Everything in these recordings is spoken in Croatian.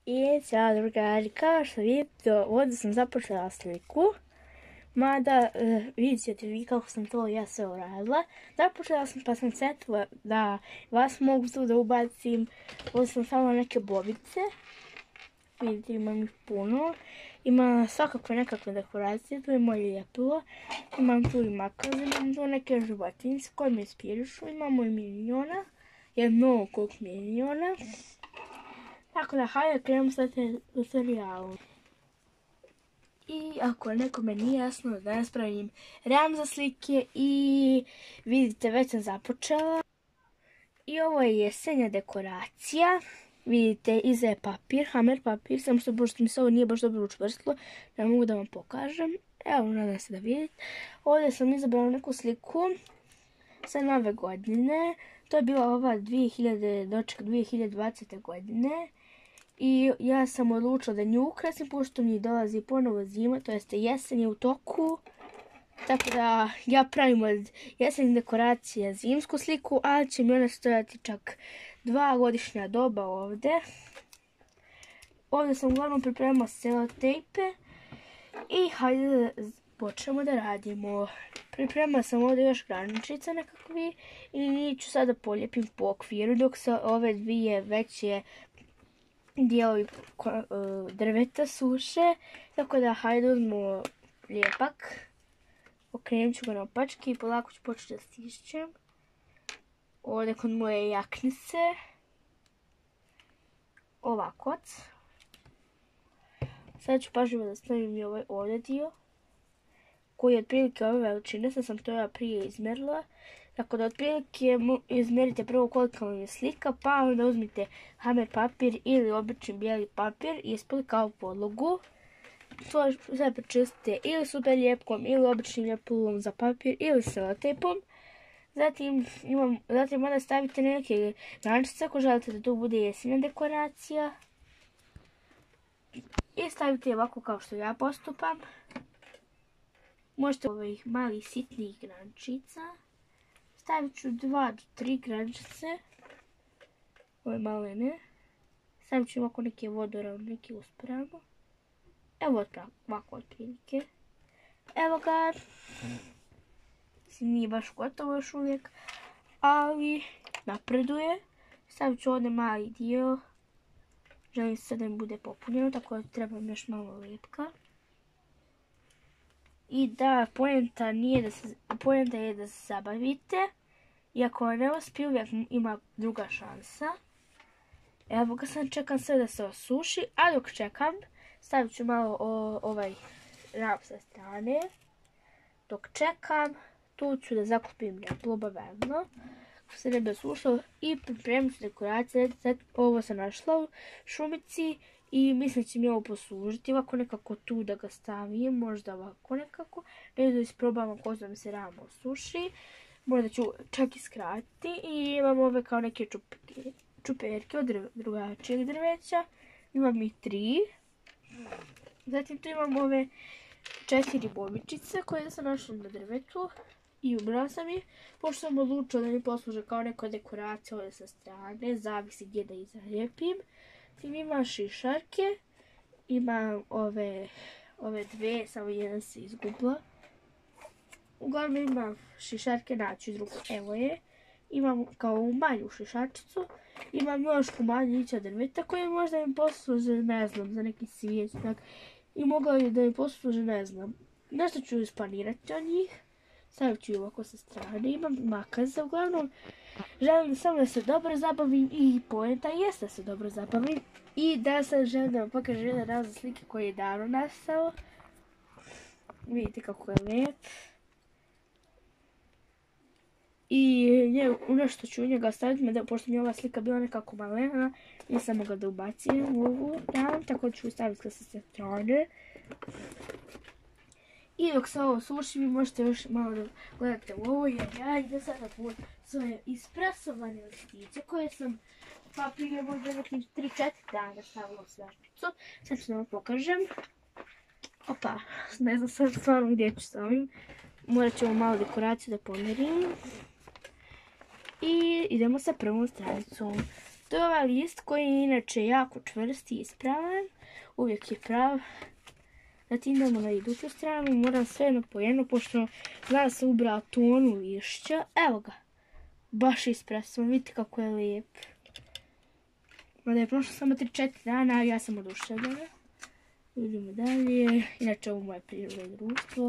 I ćao drugari, kao što vidite, ovdje sam započela sliku. Mada vidjet ćete vi kako sam to ja sve uradila. Započela sam pa sam setila da vas mogu tu da ubacim. Ovdje sam stavila neke bobice. Vidite, imam ih puno. Ima svakakve nekakve dekoracije, tu je moje ljepilo. Imam tu i makaze, imam tu neke životinjce koje me inspirišu. Imamo i miniona, jednog kog miniona. Tako da, hajde krenemo sad u serijalu. I ako nekome nije jasno, danas pravim ram za slike i vidite, već sam započela. I ovo je jesenja dekoracija. Vidite, iza je papir, hamer papir, samo što pošto mi se ovo nije baš dobro učvrstilo, ne mogu da vam pokažem. Evo, nadam se da vidite. Ovdje sam izabrala neku sliku sa nove godine. To je bila ova 2020. godine. I ja sam odlučila da nju ukrasim, pošto mi dolazi ponovo zima, to jeste jesen je u toku. Tako da ja pravim od jesenjih dekoracija zimsku sliku, ali će mi ona stojati čak 2 godišnja doba ovdje. Ovdje sam uglavnom pripremila selotejpe i hajde da počnemo da radimo. Pripremila sam ovdje još graničice nekakvi i njih ću sada polijepim po okviru, dok se ove dvije veće dijelovi drveta suše. Tako da hajde uzmemo lijepak. Okrenut ću ga na opačke i polako ću početi da stišćem. Ovdje kod moje jaknice. Ovako. Sad ću pažljivo da stavim i ovaj ovdje dio, koji je otprilike ove veličine, sam to ja prije izmjerila. Tako da otprilike izmjerite prvo kolika vam je slika, pa onda uzmite hamer papir ili obični bijeli papir ispod kao podlogu. To sve prečistite ili super ljepkom ili običnim ljepilom za papir ili selotejpom. Zatim onda stavite neke graničice ako želite da to bude jesenja dekoracija. I stavite ovako kao što ja postupam. Možete ovih malih sitnih graničica. Stavit ću 2 do 3 graničice. Ove malene. Stavit ću ovako neke vodoravne, neke usporavno. Evo ovako otprilike. Evo ga. Nije baš gotovo još uvijek, ali napreduje. Stavit ću ovdje mali dio. Želim se da mi bude popunjeno, tako da trebam još malo lijepka. I da, poenta je da se zabavite. I ako ne uspije, uvijek ima druga šansa. Evo ga, sad čekam sve da se osuši, a dok čekam, stavit ću malo ovaj ram sa strane. Dok čekam, tu ću da zakupim ljepilo obavezno, kako se ne bi osušilo, i pripremit ću dekoracije. Ovo sam našla u šumici i mislim da će mi ovo poslužiti. Ovako nekako tu da ga stavim, možda ovako nekako. Ne da isprobam ako mi se ram osuši. Možda ću čak i skratiti. I imam ove kao neke čuperke od drugačijeg drveća. Imam ih 3. Zatim tu imam ove 4 bobičice koje sam našla na drvetu i ubrala sam ih, pošto sam odlučila da mi posluže kao neka dekoracija ovdje sa strane, zavisi gdje da ih zalijepim. Tim imam šišarke, imam ove dve, samo jedan se izgubila. Uglavnom imam šišarke, naći drugu, evo je. Imam kao manju šišarčicu, imam još komadića drveta koje možda mi posluže, ne znam, za neki svijećnak. I mogla je da mi posluže, ne znam, nešto ću isplanirati od njih. Stavit ću ovako sa strane, imam makaze, uglavnom želim samo da se dobro zabavim i poenta jeste da se dobro zabavim. I da sad želim da vam pokažem jedan ram za slike koji je davno nastao. Vidite kako je lijep. I nešto ću u njega staviti, pošto mi je ova slika bila nekako malena, nisam mogla da ubacim u ovu ram, tako da ću staviti ga sa strane. I dok se ovo suši, vi možete još malo da gledate u ovo, jer ja idem sada po svoje ispresovane listiće koje sam prije možda nekim 3-4 dana stavila u svečnicu. Sad ću da vam pokažem. Opa, ne znam sad stvarno gdje ću s ovim. Morat ćemo malo dekoraciju da pomerim. I idemo sa prvom stranicom. To je ovaj list koji je inače jako čvrst i ispravan. Uvijek je prav. Zatim idemo na iduću stranu. Moram sve jedno po jedno, pošto znam se ubrao tonu lišća. Evo ga. Baš ispresan. Vidite kako je lijep. Mada je prošlo samo 3-4 dana, a ja sam oduševljena. Idemo dalje. Inače ovo moje prirodno društvo.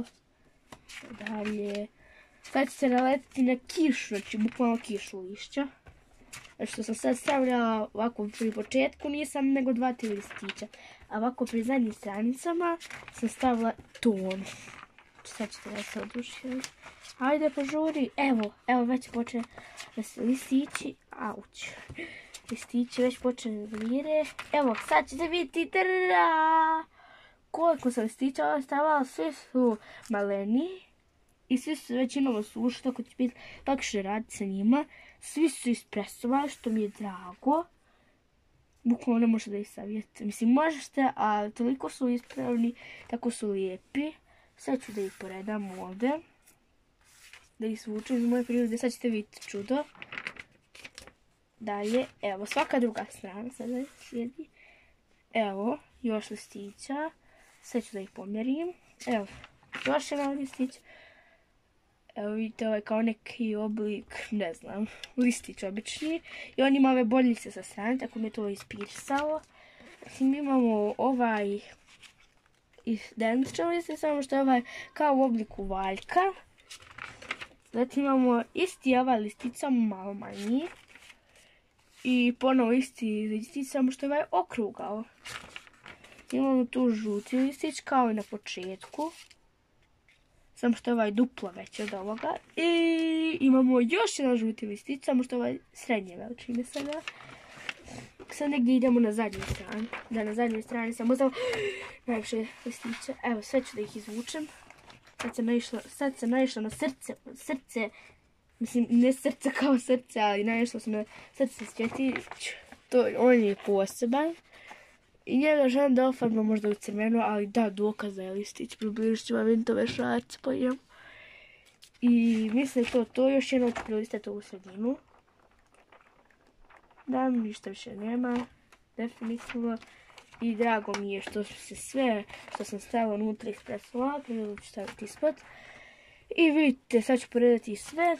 Dalje. Sad će se naletiti na kišu, znači bukvalno kišu lišća. Znači što sam sad stavljala ovako pri početku nisam nego 2-3 listića. A ovako pri zadnjim stranicama sam stavila ton. Sad ćete da se oduševiti. Ajde požuri. Evo već počne da se listići. Auć. Listići već počne da vire. Evo sad ćete vidjeti. Koliko sam listića ostavila, svi su maleni. I svi su većinom osušili, tako će biti lakše raditi sa njima. Svi su ispresovali, što mi je drago. Bukvalno ne možete da ih savijete. Mislim, možete, ali toliko su ispravni, tako su lijepi. Sad ću da ih poredam ovdje. Da ih svučem iz moje prirode, sad ćete vidjeti čudo. Dalje, evo, svaka druga strana sada slijedi. Evo, još listića. Sad ću da ih pomjerim. Evo, još jedan listić. Evo vidite ovaj kao neki oblik, ne znam, listić obični. I on ima ove boljice sa strane, tako mi je to ispirsalo. Zatim imamo ovaj identičan listić, samo što je ovaj kao u obliku valjka. Zatim imamo isti ovaj listić, samo malo manji. I ponovo isti listić, samo što je ovaj okrugao. Imamo tu žuti listić kao i na početku. Samo što je ovaj duplo veći od ovoga. I imamo još jedan žuti listić, samo što je ovaj srednje veličine sada. Sad negdje idemo na zadnju stranu. Da, na zadnjoj strani sam uzela najviše listića. Evo, sve ću da ih izvučem. Sad sam naišla na srce. Mislim, ne srce kao srce, ali naišla sam na srce Svjetić. On je poseban. I njega želim da ofarbam možda u crveno, ali da, dokaz da je listić. Približit ću vam vintove šarce po njemu. I mislim to još jedno ću prilistati ovu sredinu. Da, ništa više nema. Definitivno. I drago mi je što su se sve što sam stavila unutra ispresala. Prvo ću staviti ispod. I vidite, sad ću poredati sve.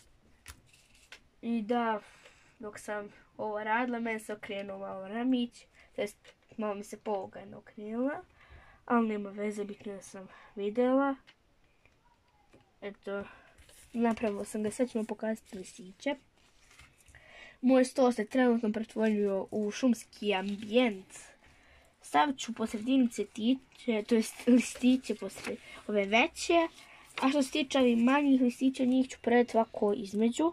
I da, dok sam ovo radila, meni se okrenuo malo ramić. To jest, malo mi se polugano okrenula. Ali nema veze, bitno da sam vidjela. Eto, napravila sam ga, sad ću vam pokazati listiće. Moj sto se trenutno pretvorio u šumski ambijent. Stavit ću po sredini cvjetiće, to jest listiće posle ove veće. A što se tiče ovih manjih listića, njih ću predati ovako između.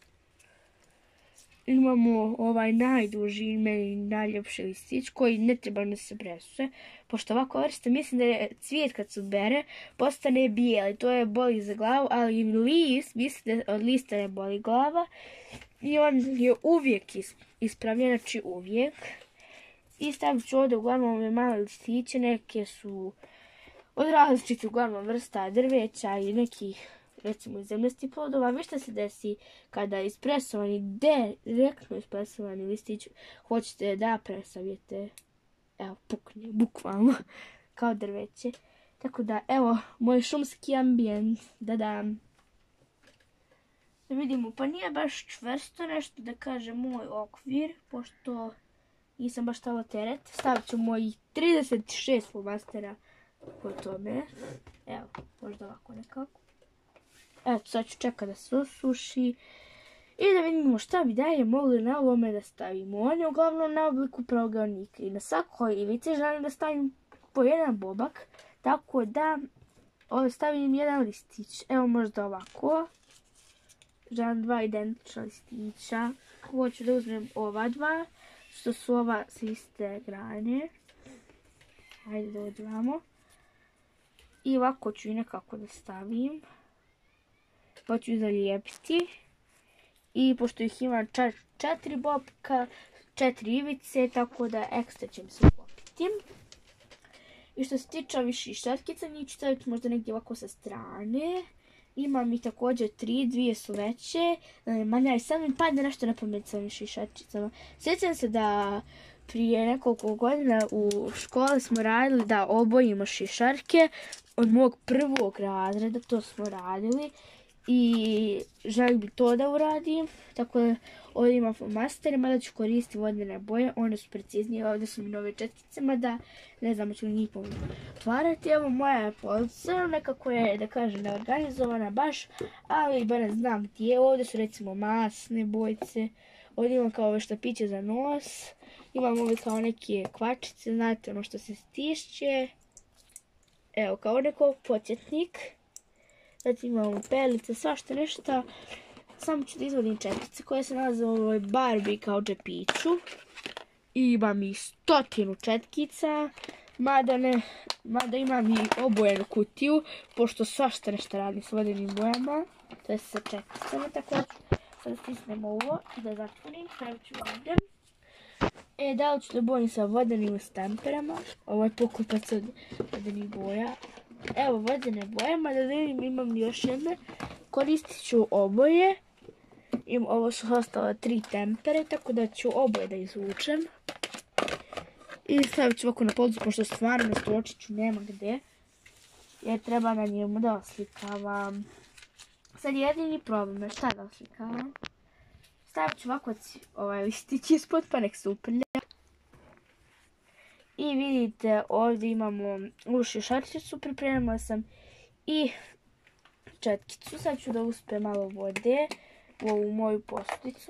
Imamo ovaj najduži i meni najljepši listić koji ne treba da se bresuje. Pošto ovako vrste, mislim da je cvijet kad se ubere, postane bijeli. To je boli za glavu, ali list, mislim da od lista ne boli glava. I on je uvijek ispravljen, znači uvijek. I stavit ću ovdje uglavnom ove male listiće, neke su od različitih uglavnom vrsta drveća i nekih recimo zemljastih plodova. Vi šta se desi kada ispresovani, direktno ispresovani listić hoćete da presavijete, evo pukne, bukvalno, kao drveće. Tako da, evo, moj šumski ambijent, da dam. Da vidimo, pa nije baš čvrsto nešto da kažem moj okvir, pošto nisam baš stavila teret. Stavit ću mojih 36 flomastera po tome. Evo, možda ovako nekako. Eto, sad ću čekati da se osuši. I da vidimo šta bi dalje mogli na ovome da stavimo. On je uglavnom na obliku pravougaljnika. I na svakoj ivici želim da stavim po jedan bobak. Tako da ovdje stavim jedan listić. Evo možda ovako. Želim dva identična listića. Hoću da uzmem ova dva. Što su ova s iste grane. Hajde da odvamo. I ovako ću i nekako da stavim. Pa ću zalijepiti. I pošto ih ima 4 bobka, 4 ivice, tako da ekstra će mi se upopiti. I što se tiče ovih šišatkica, njih ću staviti možda negdje ovako sa strane. imam i također 3, 2 su veće, manja i sad mi padne nešto na pamet sa ovim šišarčicama. Sjećam se da prije nekoliko godina u školi smo radili da obojimo šišarke od mog prvog razreda, to smo radili i želim bi to da uradim, tako da ovdje imam flomasteri, mada ću koristiti vodene boje, one su preciznije, ovdje su mi nove četkice, mada ne znam ću li njih otvarati. Evo moja polica, nekako je, da kažem, neorganizovana baš, ali barem znam gdje je. Ovdje su recimo masne bojice, ovdje imam kao ove štapiće za nos, imam ovdje kao neke kvačice, znate ono što se stišće, evo kao neko podsjetnik. Zatim imamo pelice, svašta nešto. Samo ću da izvodim četkice koje se nalaze u ovoj Barbie kao džepiću. I imam i 100 četkica, mada imam i obojenu kutiju, pošto svašta nešto radim s vodenim bojama. To je sa četkicama, tako da sad stisnem ovo da zatvorim, stavit ću ovdje. Da li ću da bojim sa vodenim stamperama, ovo je pokupac od vodenih boja. Evo vodene boje, mada da vidim imam još jedne, koristit ću oboje. Ovo su ostale 3 tempere, tako da ću oboje da izvučem. I stavit ću ovako na policu, pošto stvarno na stolčiću nema gdje. Jer treba na njemu da oslikavam. Sad jedini problem je šta da oslikavam. Stavit ću ovako ovaj listić ispod pa nek se uprlja. I vidite ovdje imamo ovu šišarčicu, pripremila sam i četkicu. Sad ću da uspem malo vode u ovu moju posudicu.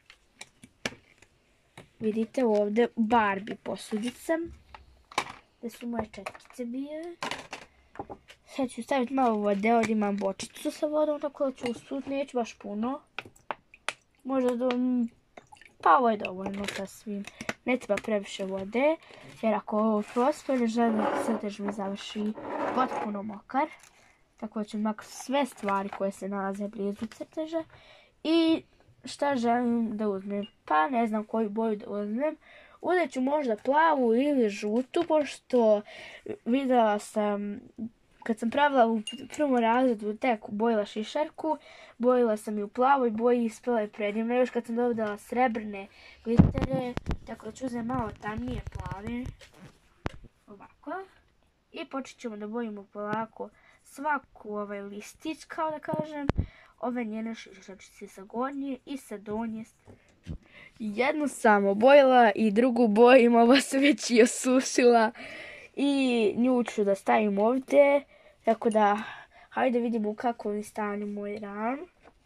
Vidite ovdje Barbie posudica. Gdje su moje četkice bile. Sad ću staviti malo vode, ovdje imam bočicu sa vodom, tako da ću usput, neću baš puno. Možda pa ovo je dovoljno sasvim. Ne treba previše vode, jer ako ovo prosto ne želim da crtež mi završi potpuno mokar. Tako da ću maknuti sve stvari koje se nalaze blizu crteža. I šta želim da uzmem? Pa ne znam koju boju da uzmem. Uzet ću možda plavu ili žutu, pošto vidjela sam, kad sam pravila u prvom razredu tek bojila šišarku, bojila sam i u plavoj boji i ispala je predivno. Još kad sam dobila srebrne glitere, tako da ću uzeti malo tamnije plave. Ovako. I počet ćemo da bojimo polako svaku ovaj listić, kao da kažem. Ove njene šišarčice sa gornje i sa donje. Jednu sam obojila i drugu bojim, ova se već i osušila. I nju ću da stavim ovdje. Tako da, hajde vidimo u kakvom je stanju moj ram.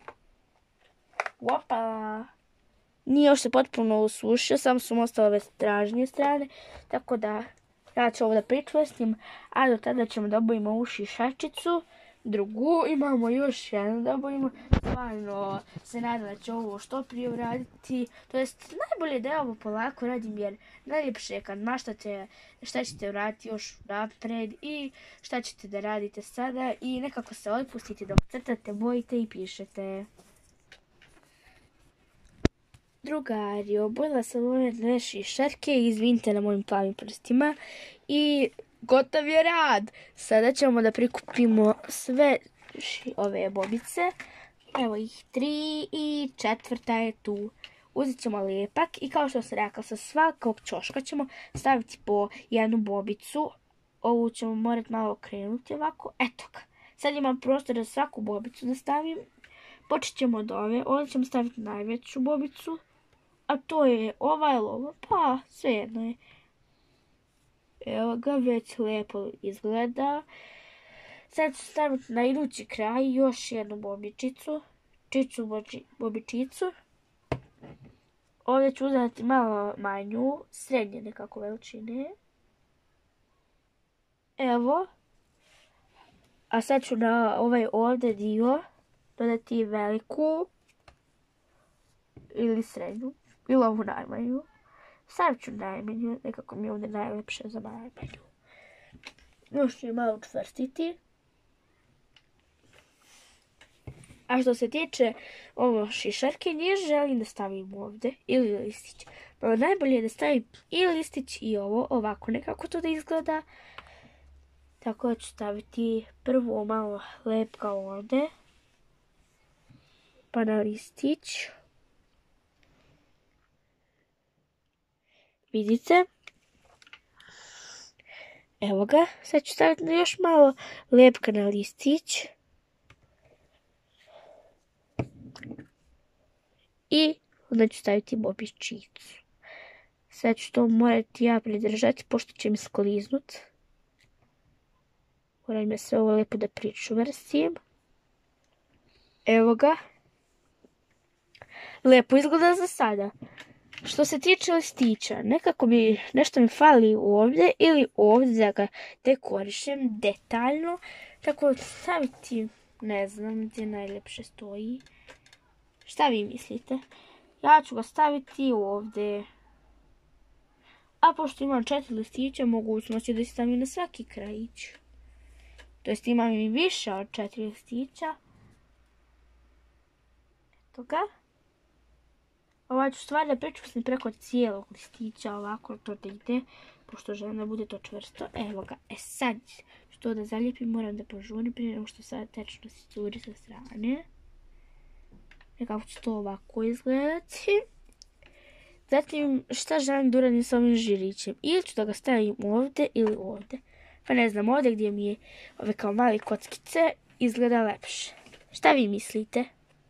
Opa! Nije još se potpuno osušio, samo su mu ostale ove stražnije strane. Tako da, ja ću ovo da pričvrstim, a do tada ćemo da obojimo ovu šišarčicu. Drugu imamo još jednu da obojimo. Stvarno se nadam da ću ovo što prije uraditi. To jest najbolje da ja ovo polako radim, jer najljepše je kad maštate šta ćete uraditi još napred i šta ćete da radite sada i nekako se otpustite dok crtate, bojite i pišete. Drugari, obojila sam ove dve šišarke i izvinite na mojim plavim prstima i gotov je rad. Sada ćemo da prikupimo sve ove bobice. Evo ih 3 i 4. je tu. Uzet ćemo lijepak i kao što sam rekla, sa svakog ćoška ćemo staviti po jednu bobicu. Ovu ćemo morati malo okrenuti ovako. Eto ga. Sad imam prostor da svaku bobicu da stavim. Počet ćemo od ove. Ovdje ćemo staviti najveću bobicu. A to je ova ili ova. Pa svejedno je. Evo ga, već lijepo izgleda. Sad ću staviti na idući kraj još jednu bobičicu. Bobičicu. Ovdje ću uzeti malo manju, srednje nekako veličine. Evo. A sad ću na ovaj ovdje dio dodati veliku ili srednju, ili ovu najmanju. Stavit ću najmanju, nekako mi je ovdje najlepše za najmanju. Još ću je malo učvrstiti. A što se tiče ovo šišarke, nije želim da stavim ovdje ili listić. No, najbolje je da stavim i listić i ovo, ovako nekako to da izgleda. Tako da ću staviti prvo malo lepka ovdje. pa na listić. Vidite? Evo ga, sad ću staviti još malo lepka na listić. I onda ću staviti bobičicu. Sad ću to morati ja pridržati, pošto će mi skliznut. Moram ja sve ovo lijepo da pričvrstim. Evo ga. Lijepo izgleda za sada. Što se tiče listića, nekako nešto mi fali ovdje ili ovdje da ga dekorišem detaljno. Tako staviti, ne znam gdje najljepše stoji. Šta vi mislite? Ja ću ga staviti ovdje. A pošto imam 4 listića, mogućnost je da stavim na svaki krajić. To jest imam i više od 4 listića. Eto ga. Ovaj ću stvar da pričvrstim preko cijelog listića, ovako to da ide, pošto želim da bude to čvrsto. Evo ga, sad ću to da zalijepim, moram da požurim prije nego što sad tečno se curi sa strane. Nekako će to ovako izgledati. Zatim, šta želim da uradim s ovim žirićem? Ili ću da ga stavim ovdje ili ovdje. Pa ne znam, ovdje gdje mi je ove kao mali kockice izgleda lepše. Šta vi mislite?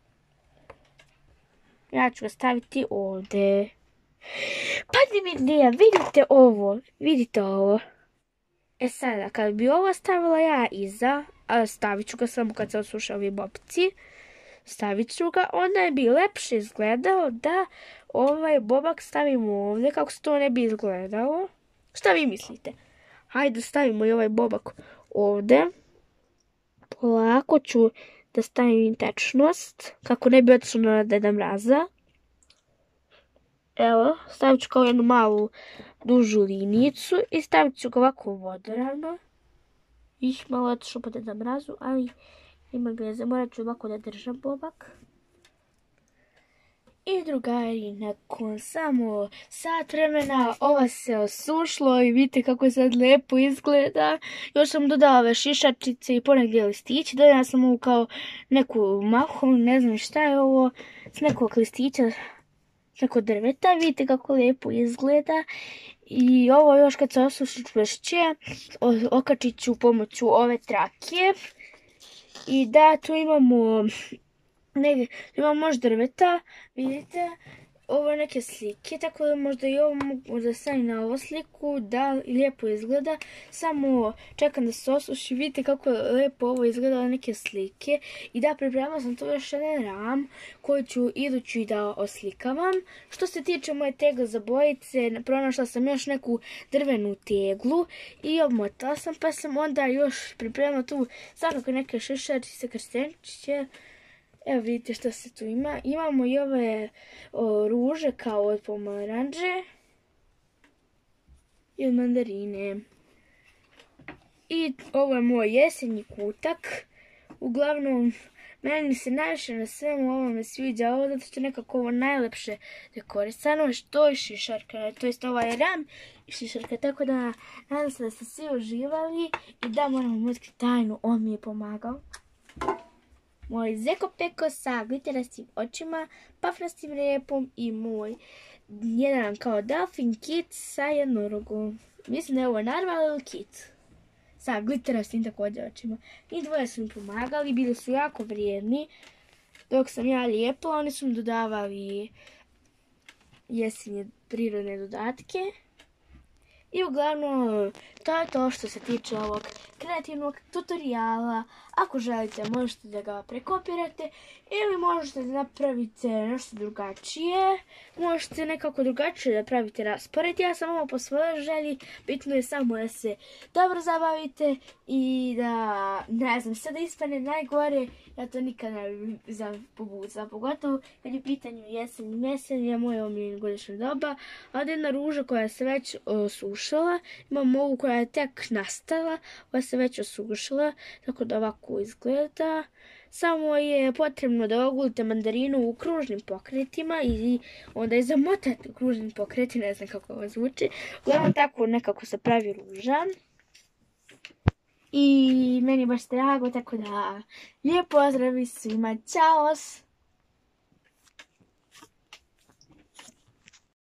Ja ću ga staviti ovdje. Padne mi ideja, vidite ovo. E sada, kad bi ovo stavila ja iza, a stavit ću ga samo kad se osuše ovi bobici, stavit ću ga, onda bi lepše izgledao da ovaj bobak stavimo ovdje, kako se to ne bi izgledalo. Šta vi mislite? Hajde stavimo i ovaj bobak ovdje. Polako ću da stavim tečnost, kako ne bi otišlo na Deda Mraza. Evo, stavit ću kao jednu malu dužu linijicu i stavit ću ga ovako vodoravno. Malo otišlo po Deda Mrazu, ali ima veze, morat ću ovako da držam bobak. I drugari, nakon samo sat vremena ova se osušlo i vidite kako sad lijepo izgleda. Još sam dodala ove šišačice i ponegdje listići. Dodala sam ovu kao neku mahu, ne znam šta je ovo, s nekog listića, s nekog drveta. Vidite kako lijepo izgleda. I ovo još kad se osuši čvršće, okačit ću pomoću ove trakije. I da, tu imamo možda drveta, vidite, ovo neke slike, tako da možda i ovo mogu da stavim na ovu sliku, da lijepo izgleda, samo čekam da se osuši, vidite kako lijepo ovo izgleda neke slike i da pripremila sam tu još jedan ram koji ću idući da oslikavam. Što se tiče moje tegle za bojice, pronašla sam još neku drvenu teglu i obmotala sam, pa sam onda još pripremila tu svakako neke šišačice, krstenčiće. Evo vidite što se tu ima. Imamo i ove ruže kao od pomaranđe i od mandarine. I ovo je moj jesenji kutak. Uglavnom, meni se najviše na svemu ovome sviđa ovo, zato što nekako ovo najlepše dekorisano, što je šišarka, to jest ovaj ram i šišarka, tako da nadam se da ste svi uživali i da moramo otkriti tajnu, on mi je pomagao. Moj Zeko Peko sa gliterastim očima, pafnastim repom i moj jedan kao delfin kit sa jednorogom. Mislim da je ovo Narval kit sa gliterastim također očima. I dvoje su mi pomagali, bili su jako vrijedni. Dok sam ja lijepila, oni su mi dodavali jesenje prirodne dodatke. I uglavnom, to je to što se tiče ovog kreativnog tutoriala. Ako želite, možete da ga prekopirate ili možete da napravite nešto drugačije. Možete nekako drugačije da pravite raspored. Ja sam ovo po svojoj želji. Bitno je samo da se dobro zabavite i da, ne znam, sve da ispane najgore. Ja to nikad ne bih zapobucala. Pogotovo kad je u pitanju jesen je moje omiljeno godišnje doba. A od jedna ruža koja se već osušila. Imam ovu koja je tek nastala, koja se već osušila, tako da ovako izgleda. Samo je potrebno da ogulite mandarinu u kružnim pokretima i onda je zamotate u kružnim pokretima, ne znam kako ovo zvuči. Uglavnom tako nekako se pravi ruža. I meni je baš drago, tako da lijep pozdrav svima, čao!